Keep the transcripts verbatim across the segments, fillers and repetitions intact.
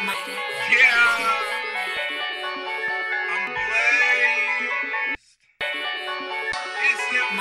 Yeah, I'm blazed. It's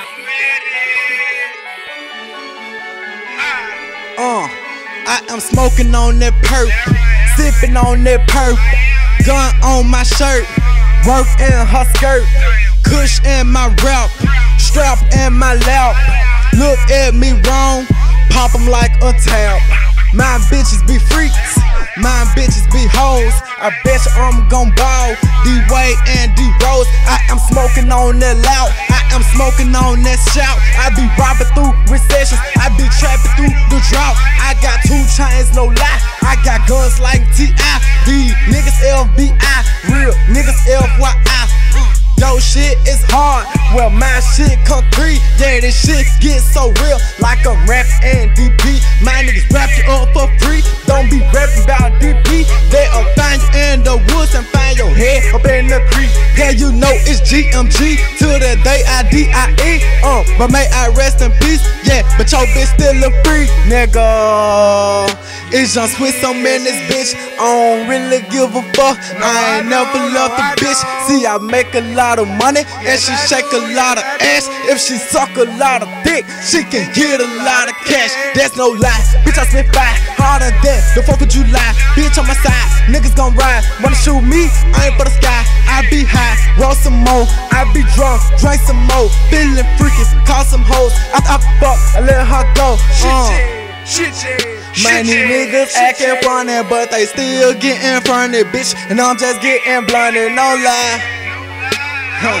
Swiizzamatic. Uh, I am smoking on that perp, sipping on that perp, gun on my shirt, work in her skirt, kush in my rap, strap in my lap. Look at me wrong, pop 'em like a tap. My bitches be freaks, my bitches be hoes. I bet you I'm gon' ball, D-Way and D-Rose. I am smoking on that loud, I am smoking on that shout. I be robbing through recessions, I be trapping through the drought. I got two chains, no lie, I got guns like T I. These niggas F B I, real niggas F Y I. Yo shit is hard, well my shit concrete. Yeah, this shit gets so real, like a rap and D P. My niggas rap you up for free, don't be rapping about D P. They'll find you in the woods and find your head up in the creek. Yeah, you know it's G M G to the day I D I E. Uh, but may I rest in peace, yeah, but your bitch still a freak, nigga. It's Young Swiss, I'm in this bitch, I don't really give a fuck. I ain't never loved a bitch, see I make a lot of money and she shake a lot of ass. If she suck a lot of dick, she can get a lot of cash. That's no lie, bitch I spit fire harder than the fourth of July. Bitch on my side, niggas gon' ride. Wanna shoot me, I ain't for the sky. I be high, roll some more. I be drunk, drink some more. Feeling freaky, call some hoes. After I fuck, I let her go. uh. Shit, shit, Many niggas acting funny, but they still getting funny, bitch. And I'm just getting blinded, no lie. Huh.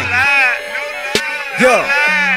Yeah.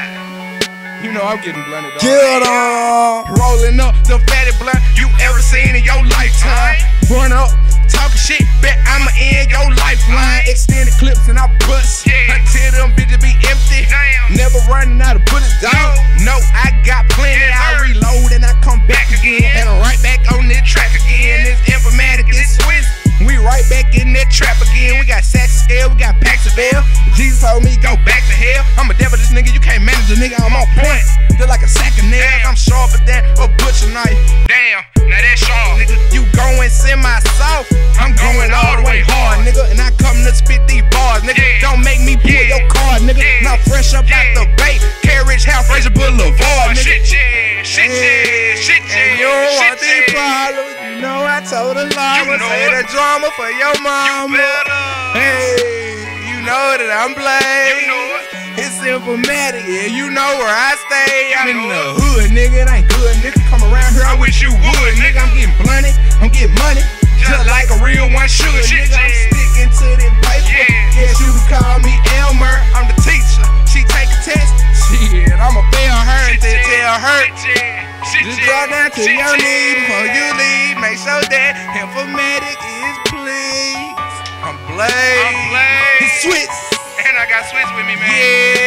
You know I'm getting blunted. Get on. Rolling up the fatty blunt you ever seen in your lifetime. Burn up, talking shit, bet I'ma end your lifeline. Extended clips and I bust until them bitches be empty. Never running out of bullets, dog. No, I got plenty. I reload and I come back again, and I'm right back on this track again. It's Emphamatic, it's Swiiz. We right back in that trap again. We got Sax Scale, we got Packs of Bell. Jesus told me go back to hell. I'm a devil, this nigga, you can't manage a nigga. I'm on point, feel like a sack of nails. I'm sharper than a butcher knife. Damn, now that's sharp, nigga. You going semi-soft, I'm going all the way hard, nigga. And I come to spit these bars, nigga. Don't make me pull your card, nigga. Now fresh up out the bait, Carriage House, Fraser Boulevard, nigga. Shit, yeah, shit, yeah, shit, yeah. And you don't want these problems, you know I told a lie. I'ma say the drama for your mama. Hey, you know that I'm blazed. It's Emphamatic, yeah, you know where I stay. I'm in the hood, nigga, it ain't good, nigga. Come around here, I wish you would, nigga. I'm getting blunted, I'm getting money, just like a real one should, nigga. I'm sticking to this paper. Yes, you can call me Elmer. I'm the teacher. She take a test. Shit, I'ma fail her and then tell her. Just drop down to your knees before you leave. Make sure that Emphamatic is pleased. I'm blazed. It's Swiiz. And I got Swiiz with me, man. Yeah.